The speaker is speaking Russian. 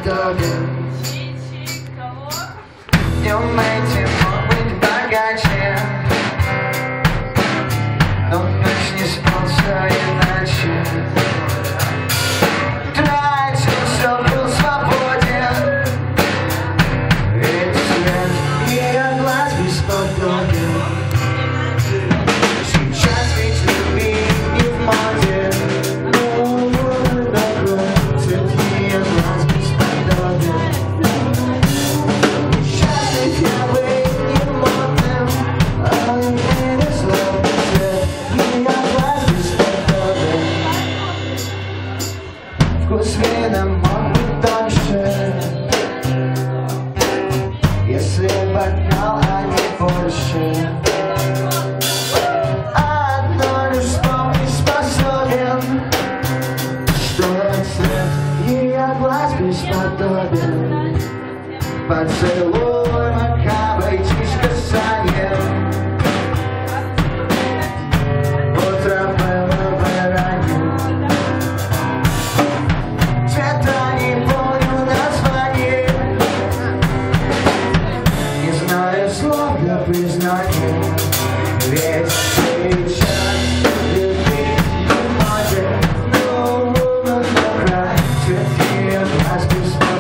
бесподобен. Днем этим мог быть богаче, но ночь не спался иначе. Тратил все, был свободен, ведь цвет ее глаз бесподобен. Сейчас ведь любить не в моде, но такой цвет ее глаз бесподобен. Счастлив я быть не модным, а не беззлобным. Цвет ее глаз бесподобен. Вкус вина мог быть тоньше, если бокал, а не больше. Одно лишь вспомнить способен, что цвет ее глаз бесподобен. Поцелуй мог обойтись касанием. Утро было бы ранним. Цвета не помню название, не знаю слов для признания. Ведь сейчас любить не в моде, но добра. Цвет ее глаз бесподобен.